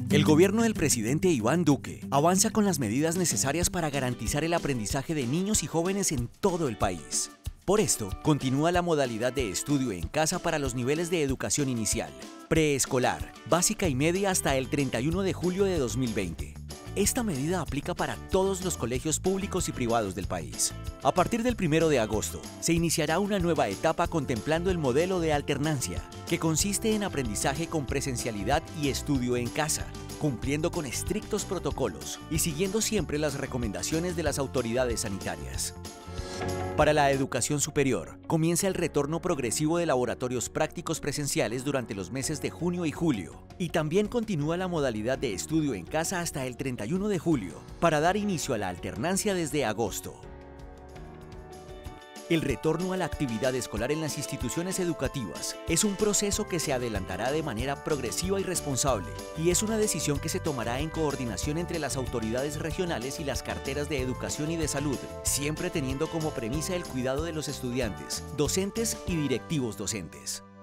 El gobierno del presidente Iván Duque avanza con las medidas necesarias para garantizar el aprendizaje de niños y jóvenes en todo el país. Por esto, continúa la modalidad de estudio en casa para los niveles de educación inicial, preescolar, básica y media hasta el 31 de julio de 2020. Esta medida aplica para todos los colegios públicos y privados del país. A partir del 1 de agosto, se iniciará una nueva etapa contemplando el modelo de alternancia, que consiste en aprendizaje con presencialidad y estudio en casa, cumpliendo con estrictos protocolos y siguiendo siempre las recomendaciones de las autoridades sanitarias. Para la educación superior, comienza el retorno progresivo de laboratorios prácticos presenciales durante los meses de junio y julio, y también continúa la modalidad de estudio en casa hasta el 31 de julio, para dar inicio a la alternancia desde agosto. El retorno a la actividad escolar en las instituciones educativas es un proceso que se adelantará de manera progresiva y responsable, y es una decisión que se tomará en coordinación entre las autoridades regionales y las carteras de educación y de salud, siempre teniendo como premisa el cuidado de los estudiantes, docentes y directivos docentes.